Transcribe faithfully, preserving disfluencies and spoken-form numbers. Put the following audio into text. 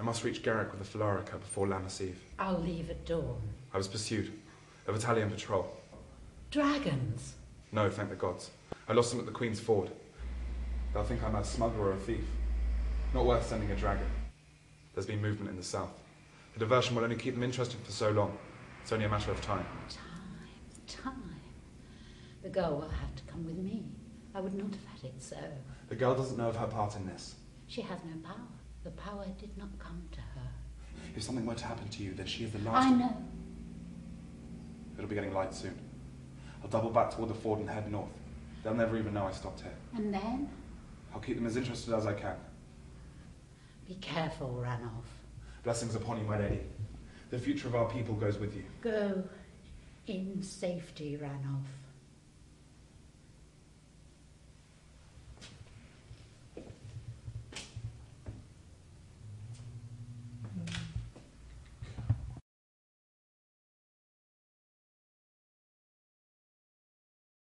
must reach Garrick with the Philarica before Lammas Eve. I'll leave at dawn. I was pursued. A battalion patrol. Dragons? No, thank the gods. I lost them at the Queen's Ford. They'll think I'm a smuggler or a thief. Not worth sending a dragon. There's been movement in the south. The diversion will only keep them interested for so long. It's only a matter of time. Time, time. The girl will have to come with me. I would not have had it so. The girl doesn't know of her part in this. She has no power. The power did not come to her. If something were to happen to you, then she is the last... I know. It'll be getting light soon. I'll double back toward the ford and head north. They'll never even know I stopped here. And then? I'll keep them as interested as I can. Be careful, Ranulph. Blessings upon you, my lady. The future of our people goes with you. Go in safety, Ranulph.